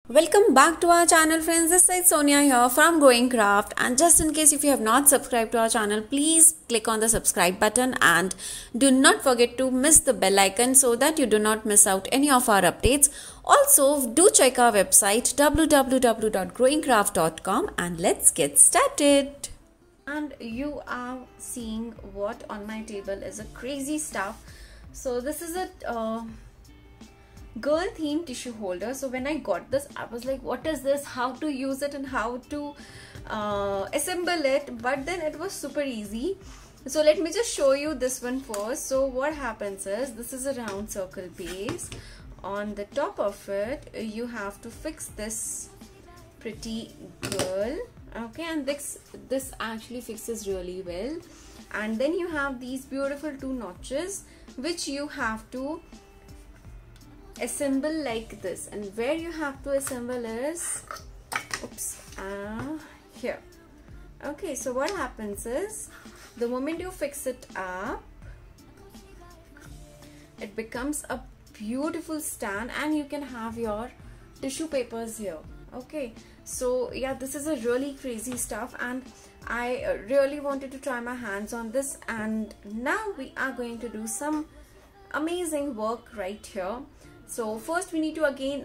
Welcome back to our channel, friends. This is Sonia here from Growing Craft, and just in case if you have not subscribed to our channel, please click on the subscribe button and do not forget to miss the bell icon so that you do not miss out any of our updates. Also, do check our website www.growingcraft.com and let's get started. And you are seeing what on my table is a crazy stuff. So this is a girl themed tissue holder. So when I got this, I was like, what is this, how to use it and how to assemble it, but then it was super easy. So let me just show you this one first. So what happens is, this is a round circle base. On the top of it you have to fix this pretty girl, okay, and this actually fixes really well. And then you have these beautiful two notches which you have to assemble like this, and where you have to assemble is here. Okay, so what happens is, the moment you fix it up, it becomes a beautiful stand and you can have your tissue papers here. Okay, so yeah, this is a really crazy stuff and I really wanted to try my hands on this, and now we are going to do some amazing work right here. So first we need to again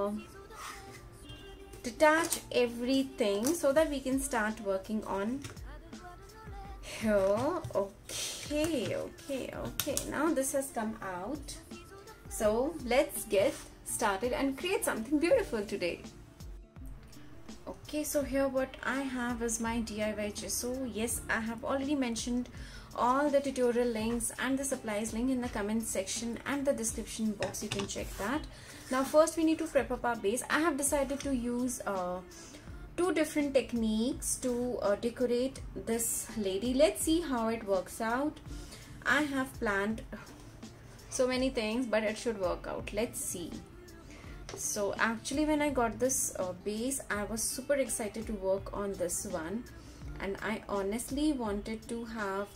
detach everything so that we can start working on here. Okay, now this has come out, so let's get started and create something beautiful today. Okay, so here what I have is my DIY gesso. Yes, I have already mentioned all the tutorial links and the supplies link in the comment section and the description box. You can check that. Now first we need to prep up our base. I have decided to use two different techniques to decorate this lady. Let's see how it works out. I have planned so many things, but it should work out. Let's see. So actually when I got this base, I was super excited to work on this one, and I honestly wanted to have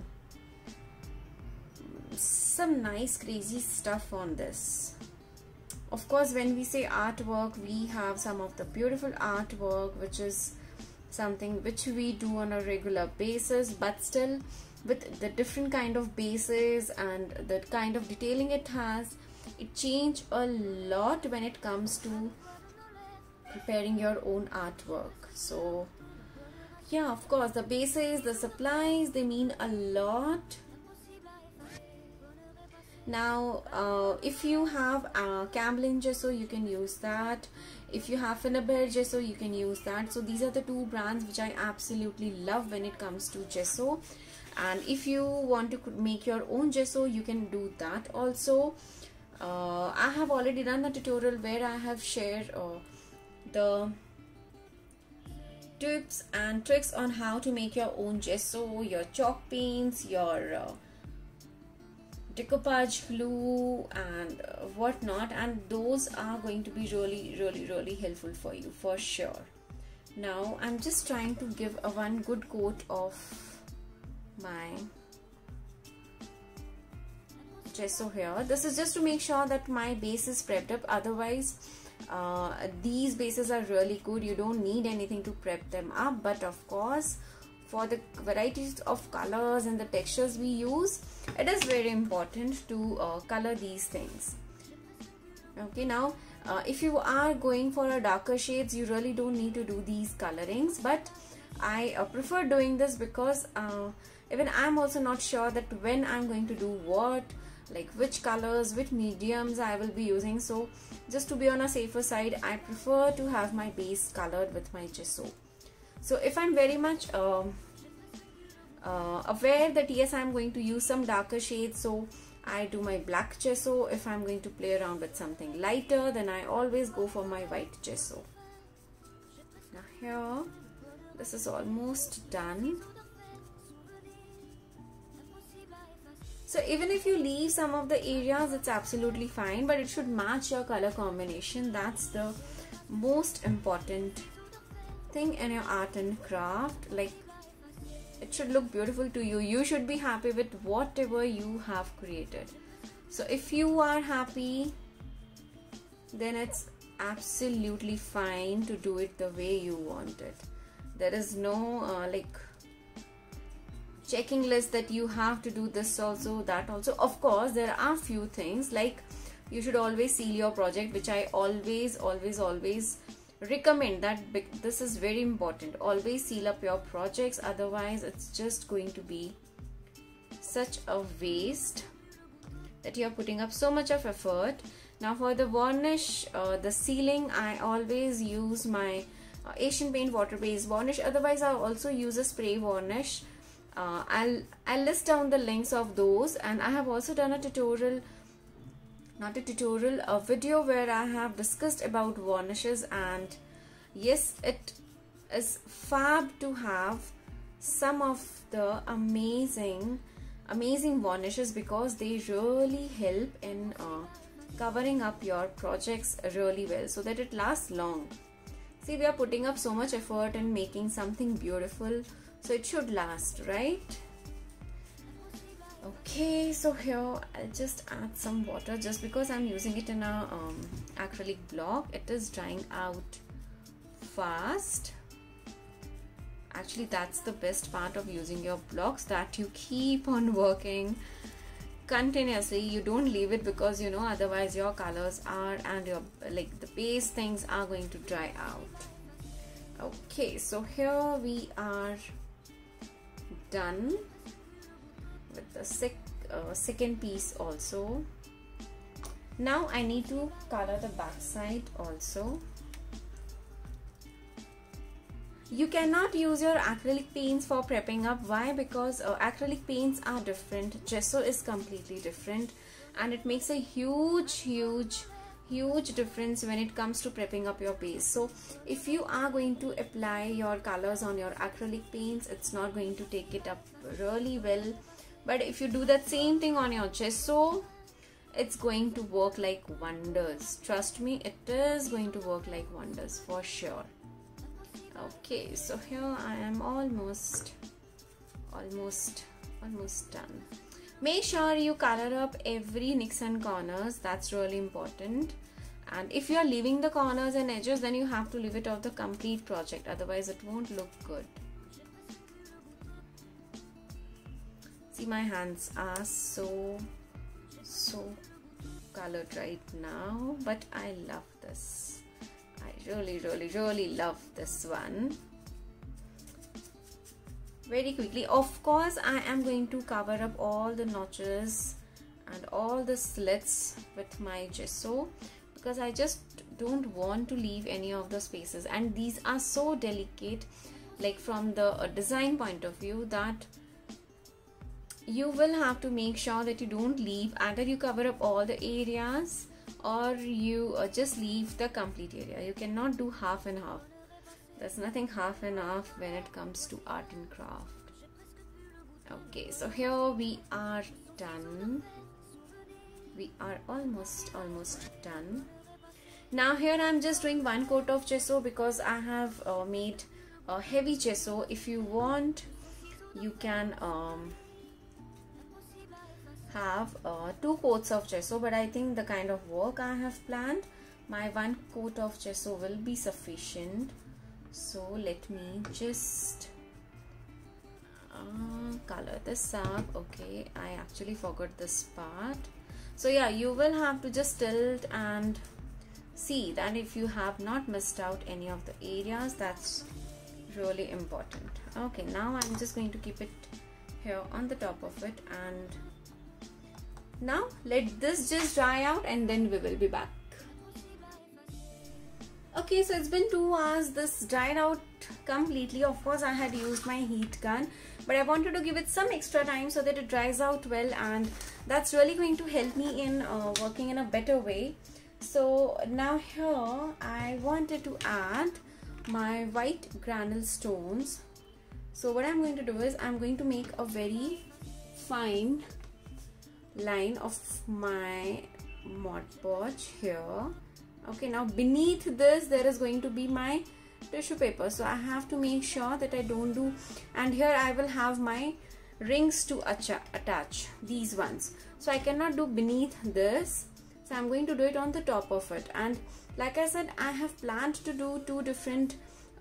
some nice crazy stuff on this. Of course, when we say artwork, we have some of the beautiful artwork which is something which we do on a regular basis, but still with the different kind of bases and the kind of detailing it has, it changes a lot when it comes to preparing your own artwork. So yeah, of course, the bases, the supplies, they mean a lot. Now if you have Camlin gesso, you can use that. If you have Finnabair gesso, you can use that. So these are the two brands which I absolutely love when it comes to gesso. And if you want to make your own gesso, you can do that also. I have already done a tutorial where I have shared the tips and tricks on how to make your own gesso, your chalk paints, your decoupage glue and whatnot, and those are going to be really helpful for you for sure. Now I'm just trying to give a one good coat of my gesso here. This is just to make sure that my base is prepped up. Otherwise these bases are really good, you don't need anything to prep them up, but of course for the varieties of colors and the textures we use, it is very important to color these things. Okay, now if you are going for a darker shades, you really don't need to do these colorings, but I prefer doing this because even I'm also not sure that when I'm going to do what, like which colors, which mediums I will be using. So just to be on a safer side, I prefer to have my base colored with my gesso. So if I'm very much aware that yes, I'm going to use some darker shades, so I do my black gesso. If I'm going to play around with something lighter, then I always go for my white gesso. Now here, this is almost done. So even if you leave some of the areas, it's absolutely fine, but it should match your color combination. That's the most important thing in your art and craft. Like, it should look beautiful to you. You should be happy with whatever you have created. So if you are happy, then it's absolutely fine to do it the way you want it. There is no like checking list that you have to do this also, that also. Of course, there are few things like you should always seal your project, which I always recommend. That this is very important. Always seal up your projects, otherwise it's just going to be such a waste that you're putting up so much of effort. Now for the varnish, the sealing, I always use my Asian Paint water-based varnish. Otherwise I also use a spray varnish. I'll list down the links of those, and I have also done a tutorial, a video where I have discussed about varnishes. And yes, it is fab to have some of the amazing varnishes, because they really help in covering up your projects really well, so that it lasts long. See, we are putting up so much effort in making something beautiful, so it should last, right? Okay, so here I'll just add some water, just because I'm using it in a acrylic block. It is drying out fast. Actually, that's the best part of using your blocks, that you keep on working continuously. You don't leave it, because you know otherwise your colors are, and your like the base things are going to dry out. Okay, so here we are done with the second piece also. Now I need to color the back side also. You cannot use your acrylic paints for prepping up. Why? Because acrylic paints are different, gesso is completely different, and it makes a huge difference when it comes to prepping up your base. So if you are going to apply your colors on your acrylic paints, it's not going to take it up really well. But if you do that same thing on your gesso, it's going to work like wonders. Trust me, it is going to work like wonders for sure. Okay, so here I am almost done. Make sure you color up every nicks and corners. That's really important. And if you are leaving the corners and edges, then you have to leave it off the complete project, otherwise it won't look good. See, my hands are so colored right now, but I love this. I really love this one. Very quickly, of course, I am going to cover up all the notches and all the slits with my gesso, because I just don't want to leave any of the spaces. And these are so delicate, like from the design point of view, that you will have to make sure that you don't leave, either you cover up all the areas or you just leave the complete area. You cannot do half and half. There's nothing half and half when it comes to art and craft. Okay, so here we are done. We are almost done. Now here I'm just doing one coat of gesso, because I have made a heavy gesso. If you want, you can have 2 coats of gesso, but I think the kind of work I have planned, my 1 coat of gesso will be sufficient. So let me just color this up. Okay, I actually forgot this part. So yeah, you will have to just tilt and see that if you have not missed out any of the areas. That's really important. Okay, now I'm just going to keep it here on the top of it, and now let this just dry out and then we will be back. Okay, so it's been 2 hours. This dried out completely. Of course, I had used my heat gun, but I wanted to give it some extra time so that it dries out well, and that's really going to help me in working in a better way. So now here I wanted to add my white granule stones. So what I'm going to do is I'm going to make a very fine line of my Mod Podge here. Okay, now beneath this there is going to be my tissue paper, so I have to make sure that I don't do, and here I will have my rings to attach, these ones. So I cannot do beneath this, so I'm going to do it on the top of it. And Like I said, I have planned to do two different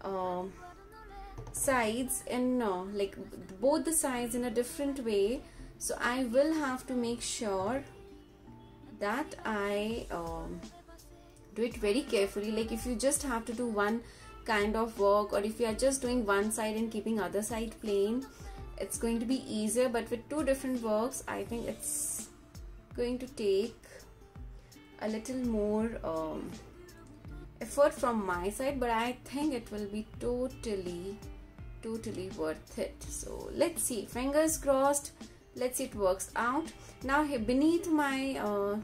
sides in like both the sides in a different way, so I will have to make sure that I do it very carefully. Like if you just have to do one kind of work, or if you are just doing one side and keeping other side plain, it's going to be easier. But with two different works, I think it's going to take a little more effort from my side, but I think it will be totally worth it. So let's see, fingers crossed, let's see it works out. Now here beneath my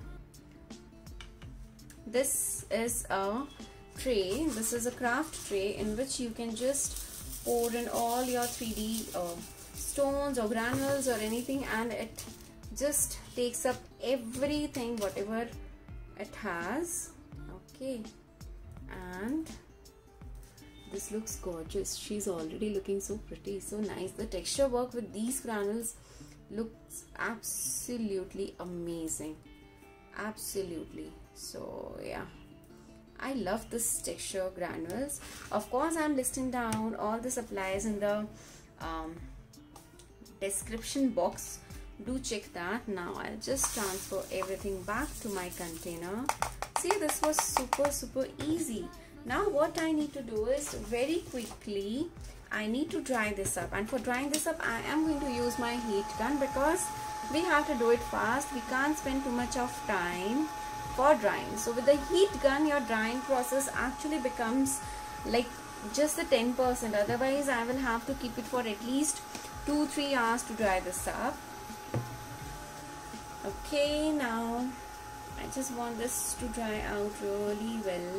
this is a tray, this is a craft tray in which you can just pour in all your 3D stones or granules or anything, and it just takes up everything whatever it has. Okay, and this looks gorgeous. She's already looking so pretty, so nice. The texture work with these granules looks absolutely amazing, absolutely. So yeah, I love this texture granules. Of course, I'm listing down all the supplies in the description box. Do check that. Now I'll just transfer everything back to my container. See, this was super easy. Now what I need to do is very quickly I need to dry this up, and for drying this up I am going to use my heat gun because we have to do it fast. We can't spend too much of time for drying. So with the heat gun, your drying process actually becomes like just the 10%. Otherwise I will have to keep it for at least 2-3 hours to dry this up. Okay, now I just want this to dry out really well.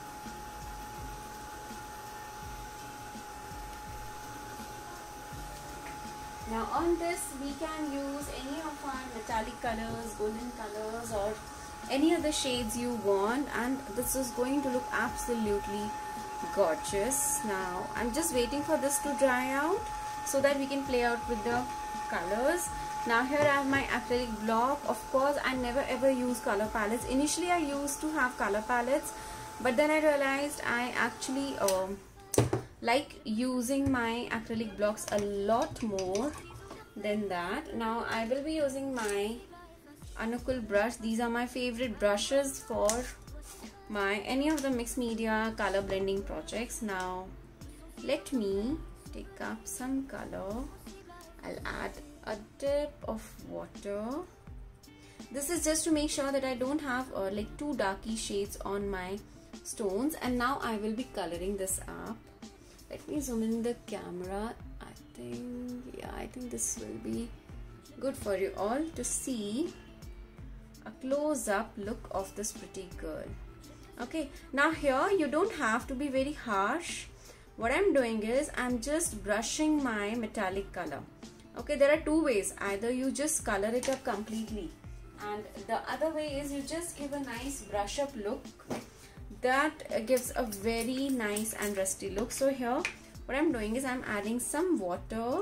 Now on this we can use any of our metallic colors, golden colors, or any other shades you want, and this is going to look absolutely gorgeous. Now I'm just waiting for this to dry out so that we can play out with the colors. Now here I have my acrylic block. Of course, I never ever use color palettes. Initially I used to have color palettes, but then I realized I actually like using my acrylic blocks a lot more than that. Now I will be using my Anukul brush. These are my favorite brushes for my any of the mixed media color blending projects. Now let me take up some color. I'll add a dip of water. This is just to make sure that I don't have like too darky shades on my stones. And now I will be coloring this up. Let me zoom in the camera. I think this will be good for you all to see a close-up look of this pretty girl. Okay, now here you don't have to be very harsh. What I'm doing is I'm just brushing my metallic color. Okay, there are two ways. Either you just color it up completely, and the other way is you just give a nice brush up look. That gives a very nice and rusty look. So here what I'm doing is I'm adding some water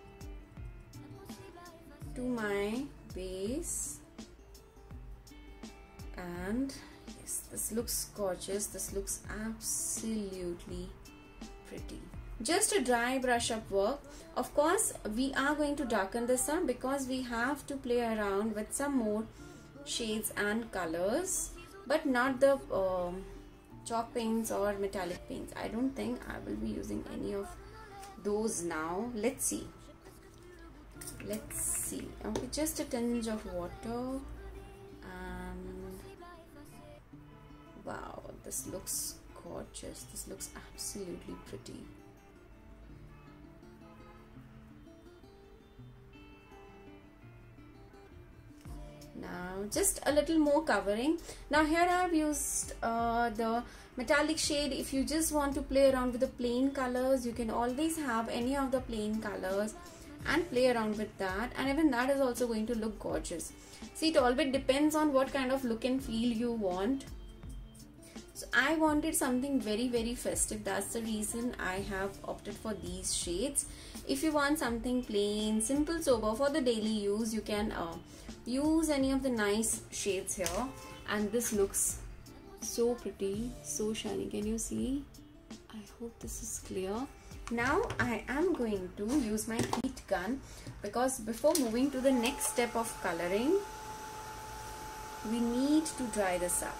to my base, and yes, this looks gorgeous. This looks absolutely pretty. Just a dry brush up work. Of course we are going to darken this up because we have to play around with some more shades and colors, but not the chalk paints or metallic paints. I don't think I will be using any of those now. Let's see. Okay, just a tinge of water, and wow, this looks gorgeous. This looks absolutely pretty. Now just a little more covering. Now here I have used the metallic shade. If you just want to play around with the plain colors, you can always have any of the plain colors and play around with that, and even that is also going to look gorgeous. See, it always depends on what kind of look and feel you want. So I wanted something very festive. That's the reason I have opted for these shades. If you want something plain, simple, sober for the daily use, you can use any of the nice shades here, and this looks So pretty, so shiny. Can you see? I hope this is clear. Now I am going to use my heat gun, because before moving to the next step of coloring, we need to dry this up.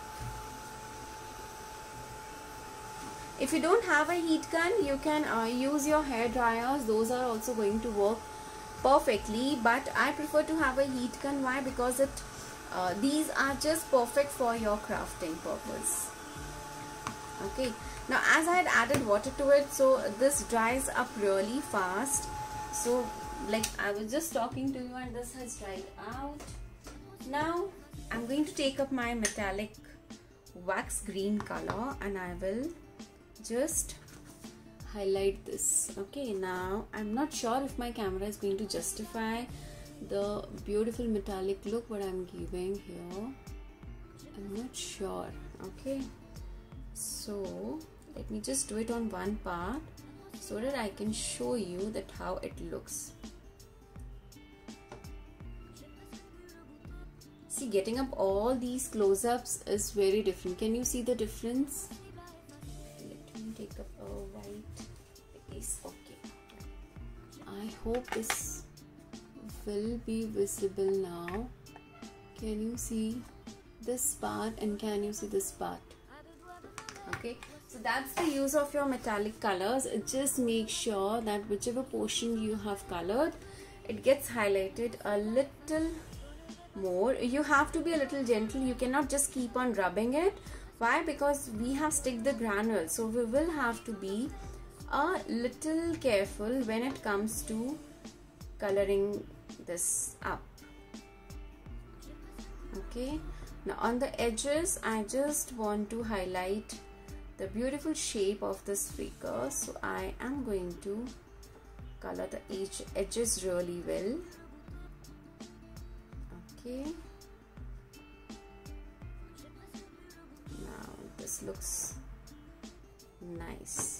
If you don't have a heat gun, you can use your hair dryers. Those are also going to work perfectly, but I prefer to have a heat gun. Why? Because these are just perfect for your crafting purpose. Okay, now as I had added water to it, so this dries up really fast. So like I was just talking to you and this has dried out. Now I'm going to take up my metallic wax green color and I will just highlight this. Okay, now I'm not sure if my camera is going to justify the beautiful metallic look what I'm giving here. I'm not sure. Okay, so let me just do it on one part so that I can show you that how it looks. See, getting up all these close-ups is very different. Can you see the difference? Let me take up a white base. Okay, I hope this will be visible now. Can you see this part and can you see this part? Okay, so that's the use of your metallic colors. Just make sure that whichever portion you have colored, it gets highlighted a little more. You have to be a little gentle. You cannot just keep on rubbing it. Why? Because we have stick the granules, so we will have to be a little careful when it comes to coloring this up. Okay, now on the edges I just want to highlight the beautiful shape of this figure, so I am going to color the edges really well. Okay, now this looks nice.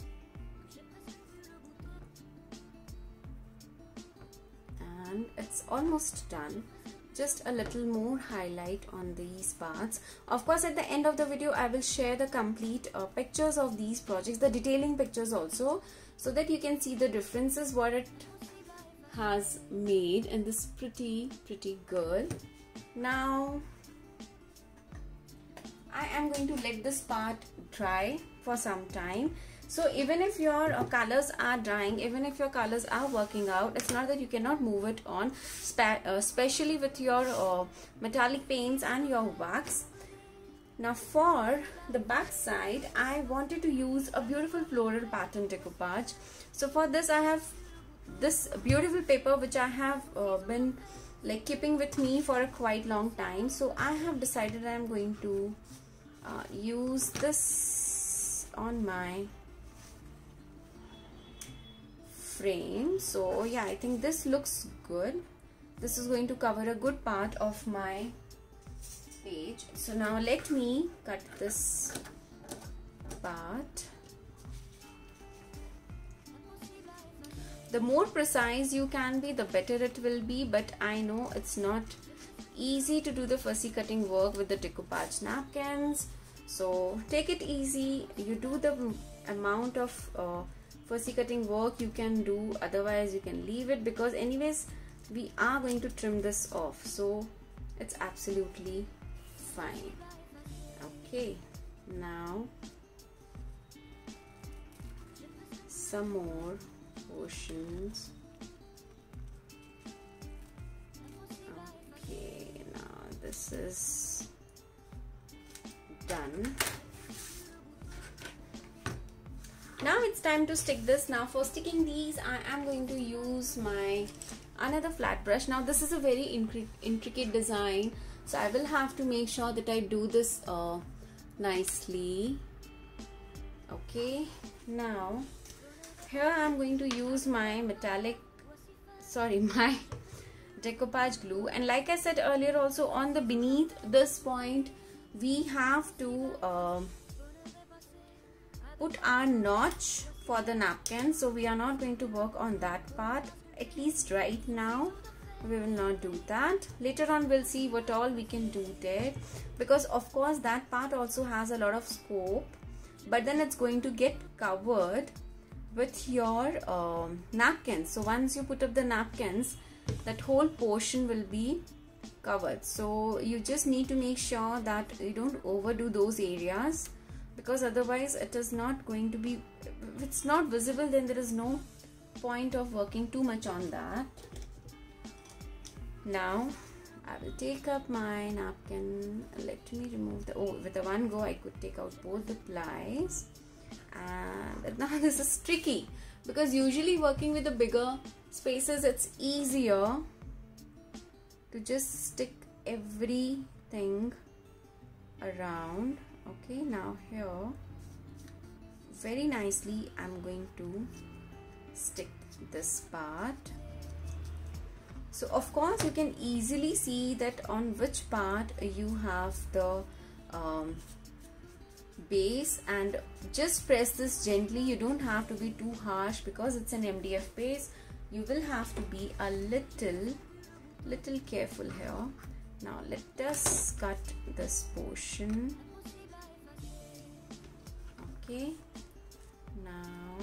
And it's almost done. Just a little more highlight on these parts. Of course, at the end of the video I will share the complete pictures of these projects, the detailing pictures also, so that you can see the differences what it has made in this pretty girl. Now I am going to let this part dry for some time. So even if your colors are drying, even if your colors are working out, it's not that you cannot move it on, especially with your metallic paints and your wax. Now for the back side, I wanted to use a beautiful floral pattern decoupage. So for this I have this beautiful paper which I have been like keeping with me for a quite long time. So I have decided I am going to use this on my frame. So yeah, I think this looks good. This is going to cover a good part of my page. So now let me cut this part. The more precise you can be, the better it will be, but I know it's not easy to do the fussy cutting work with the decoupage napkins. So take it easy. You do the amount of fussy cutting work you can do, otherwise you can leave it, because anyways we are going to trim this off, so it's absolutely fine. Okay, now some more portions. Okay, now this is done. Now it's time to stick this. Now for sticking these, I am going to use my another flat brush. Now this is a very intricate design, so I will have to make sure that I do this nicely. Okay, now here I am going to use my my decoupage glue, and like I said earlier also, on the beneath this point we have to put our notch for the napkin, so we are not going to work on that part, at least right now. We will not do that. Later on we'll see what all we can do there, because of course that part also has a lot of scope, but then it's going to get covered with your napkins. So once you put up the napkins, that whole portion will be covered. So you just need to make sure that you don't overdo those areas, because otherwise it is not going to be, if it's not visible, then there is no point of working too much on that. Now I will take up my napkin. Let me remove the, oh, with the one go I could take out both the plies. And now this is tricky, because usually working with the bigger spaces it's easier to just stick everything around. Okay, now here very nicely I'm going to stick this part. So of course you can easily see that on which part you have the base, and just press this gently. You don't have to be too harsh, because it's an MDF base. You will have to be a little careful here. Now let us cut this portion. Okay, now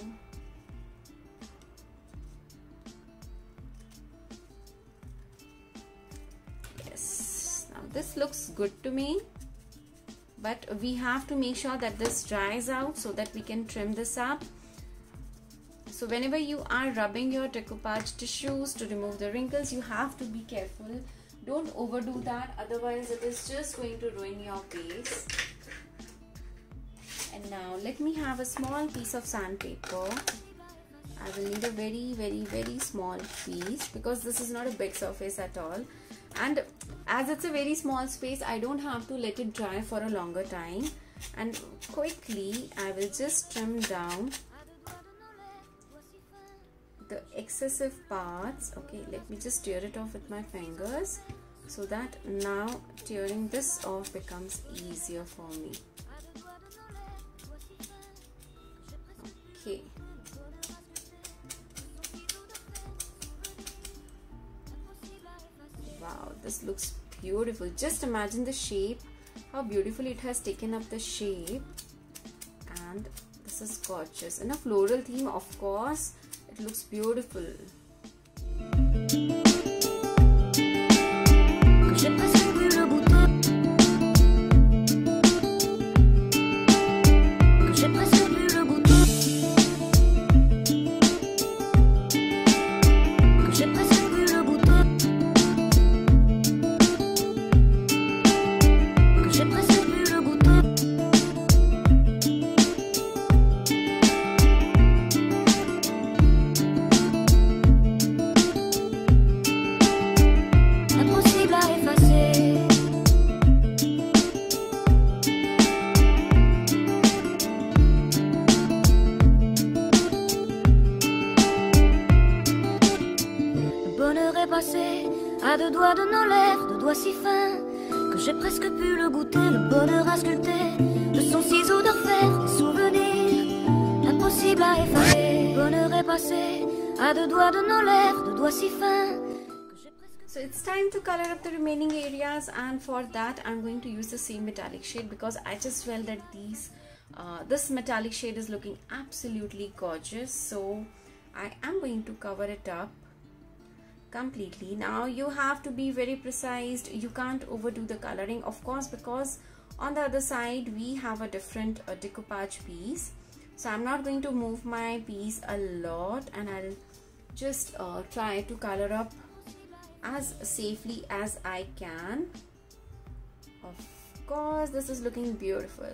yes, now this looks good to me, but we have to make sure that this dries out so that we can trim this up. So whenever you are rubbing your decoupage tissues to remove the wrinkles, you have to be careful. Don't overdo that, otherwise it is just going to ruin your base. And now let me have a small piece of sandpaper. I will need a very small piece, because this is not a big surface at all. And as it's a very small space, I don't have to let it dry for a longer time. And quickly I will just trim down the excessive parts. Okay, let me just tear it off with my fingers, so that now tearing this off becomes easier for me. Okay. Wow, this looks beautiful. Just imagine the shape, how beautifully it has taken up the shape, and this is gorgeous. In a floral theme, of course, it looks beautiful. À deux doigts de nos lèvres, deux doigts si fins que j'ai presque pu le goûter. Le bonheur a sculpté de son ciseau d'orfèvre des souvenirs impossibles à effacer. Le bonheur est passé à deux doigts de nos lèvres, deux doigts si fins. So it's time to color up the remaining areas, and for that I'm going to use the same metallic shade, because I just felt that this metallic shade is looking absolutely gorgeous. So I am going to cover it up completely. Now you have to be very precise. You can't overdo the coloring, of course, because on the other side we have a different decoupage piece. So I'm not going to move my piece a lot, and I'll just try to color up as safely as I can. Of course, this is looking beautiful.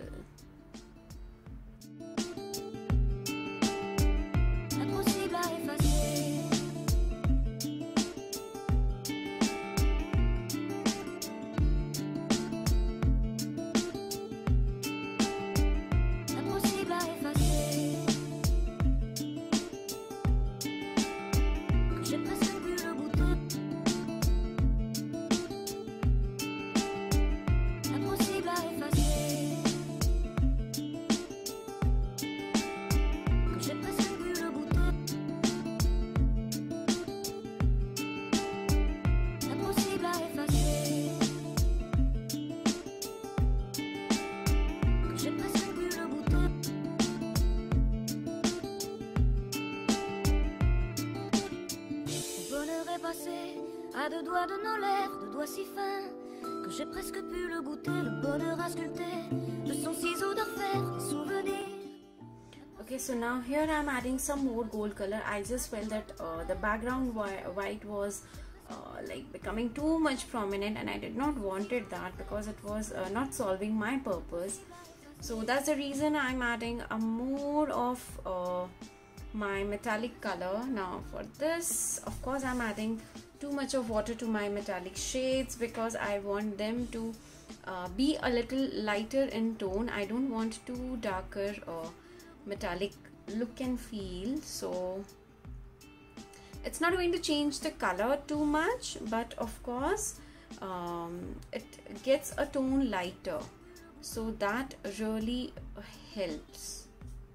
à deux doigts de nos lèvres, de doigts si fins que j'ai presque pu le goûter, le bonheur à sculpter de son ciseau d'orfèvre, des souvenirs. Okay, so now here I'm adding some more gold color. I just felt that the background white was like becoming too much prominent, and I did not wanted that because it was not solving my purpose. So that's the reason I'm adding a more of my metallic color. Now for this, of course, I'm adding too much of water to my metallic shades because I want them to be a little lighter in tone. I don't want too darker metallic look and feel. So it's not going to change the color too much, but of course it gets a tone lighter, so that really helps.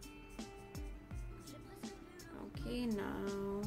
Okay, now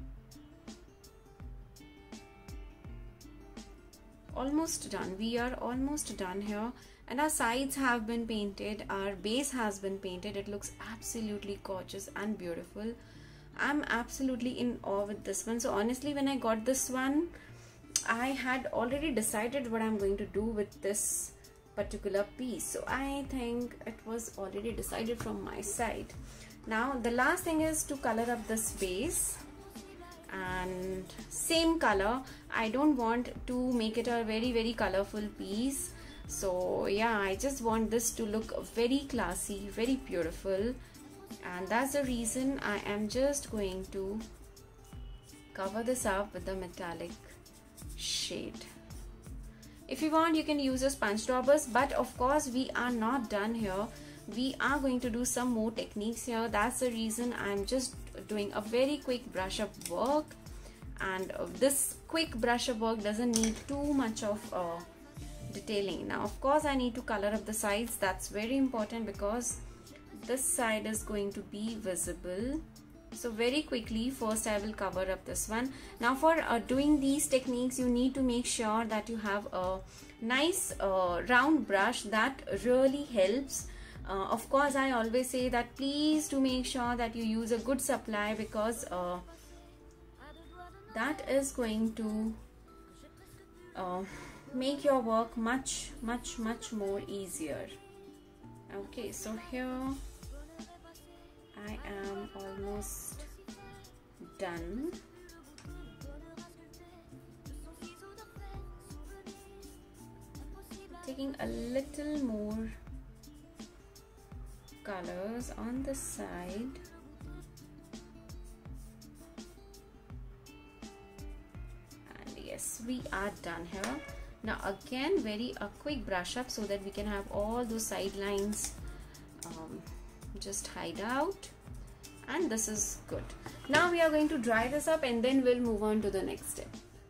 almost done. We are almost done here, and our sides have been painted, our base has been painted. It looks absolutely gorgeous and beautiful. I'm absolutely in awe with this one. So honestly, when I got this one, I had already decided what I'm going to do with this particular piece. So I think it was already decided from my side. Now the last thing is to color up this base, and same color. I don't want to make it a very colorful piece. So yeah, I just want this to look very classy, very beautiful, and that's the reason I am just going to cover this up with the metallic shade. If you want, you can use a sponge daubers, but of course we are not done here. We are going to do some more techniques here. That's the reason I'm just doing a very quick brush up work, and this quick brush up work doesn't need too much of detailing. Now of course I need to color up the sides. That's very important because this side is going to be visible. So very quickly, first I will cover up this one. Now for doing these techniques, you need to make sure that you have a nice round brush. That really helps. Of course, I always say that please do make sure that you use a good supply, because that is going to make your work much more easier. Okay, so here I am almost done. Taking a little more colors on the side. And yes, we are done here. Now again, a quick brush up so that we can have all those side lines just hide out, and this is good. Now we are going to dry this up, and then we'll move on to the next step.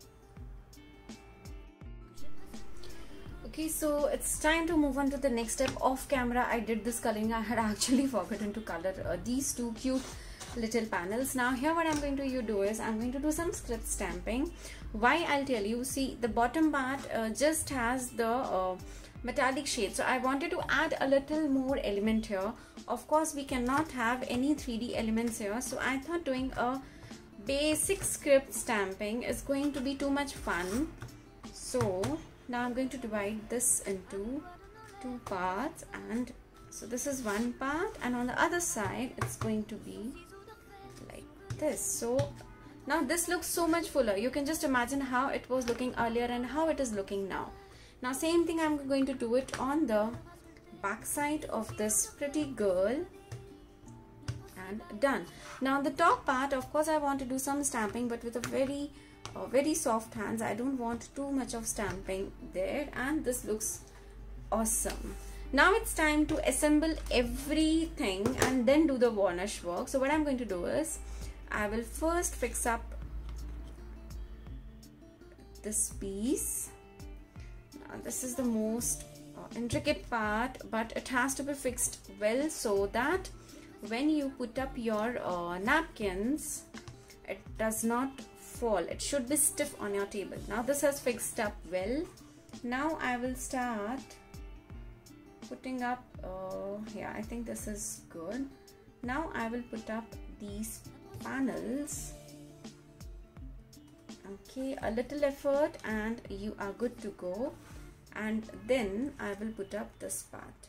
Okay, so it's time to move on to the next step. Off camera I did this coloring. I had actually forgotten to color these two cute little panels. Now here what I'm going to do is I'm going to do some script stamping. Why, I'll tell you. See, the bottom part just has the metallic shade, so I wanted to add a little more element here. Of course we cannot have any 3D elements here, so I thought doing a basic script stamping is going to be too much fun. So now I'm going to divide this into two parts, and so this is one part, and on the other side it's going to be like this. So now this looks so much fuller. You can just imagine how it was looking earlier and how it is looking now. Now same thing I'm going to do it on the back side of this pretty girl, and done. Now the top part, of course I want to do some stamping, but with a very soft hands. I don't want too much of stamping there, and this looks awesome. Now it's time to assemble everything and then do the varnish work. So what I'm going to do is I will first fix up this piece. Now this is the most intricate part, but it has to be fixed well so that when you put up your napkins, it does not fall. It should be stiff on your table. Now this has fixed up well. Now I will start putting up yeah, I think this is good. Now I will put up these panels, Okay, a little effort and you are good to go. And then I will put up this part.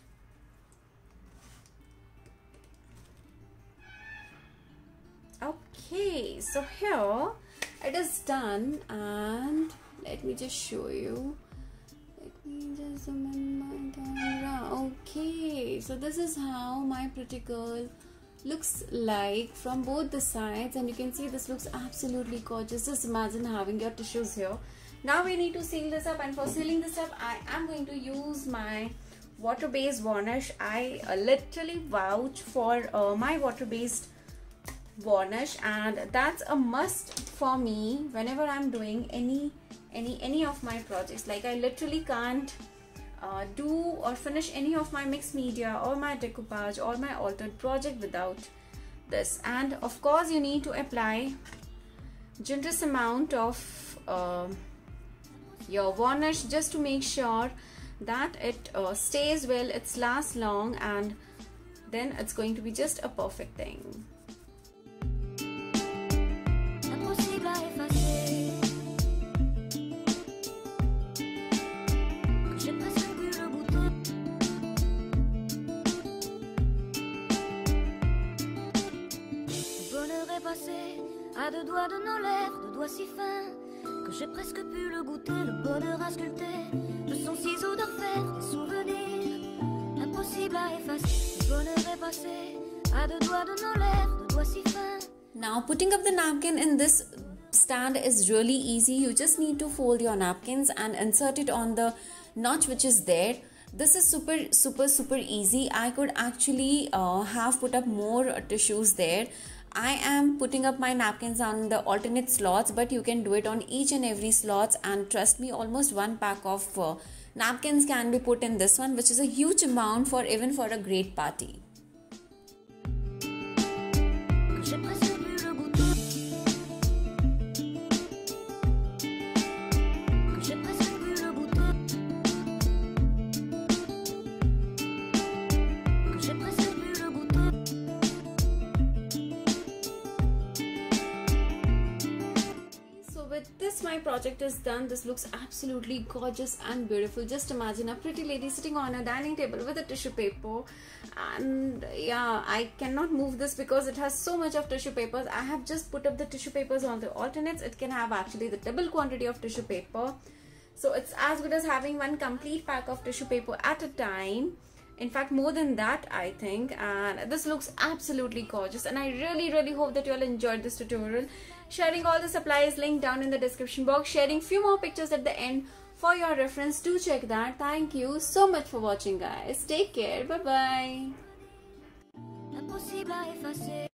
Okay, so here it is done, and let me just show you. Let me just zoom in my camera. Okay, so this is how my pretty girl looks like from both the sides, and you can see this looks absolutely gorgeous. Just imagine having your tissues here. Now we need to seal this up, and for sealing this up I am going to use my water-based varnish. I literally vouch for my water-based varnish, and that's a must for me whenever I'm doing any of my projects. Like, I literally can't do or finish any of my mixed media or my decoupage or my altered project without this. And of course you need to apply generous amount of your varnish, just to make sure that it stays well, it lasts long, and then it's going to be just a perfect thing. À deux doigts de nos lèvres, deux doigts si fins que j'ai presque pu le goûter, le bonheur à sculpter de son ciseau d'orfèvre, des souvenirs impossibles à effacer. Le bonheur est passé à deux doigts de nos lèvres, deux doigts si fins. Now putting up the napkin in this stand is really easy. You just need to fold your napkins and insert it on the notch which is there. This is super easy. I could actually have put up more tissues there. I am putting up my napkins on the alternate slots, but you can do it on each and every slots, and trust me, almost one pack of napkins can be put in this one, which is a huge amount for even for a great party. My project is done. This looks absolutely gorgeous and beautiful. Just imagine a pretty lady sitting on a dining table with a tissue paper, and yeah, I cannot move this because it has so much of tissue papers. I have just put up the tissue papers on the alternates. It can have actually the double quantity of tissue paper, so it's as good as having one complete pack of tissue paper at a time. In fact, more than that, I think. And this looks absolutely gorgeous, and I really hope that you all enjoyed this tutorial. Sharing all the supplies linked down in the description box, sharing few more pictures at the end for your reference. Do check that. Thank you so much for watching, guys. Take care. Bye bye.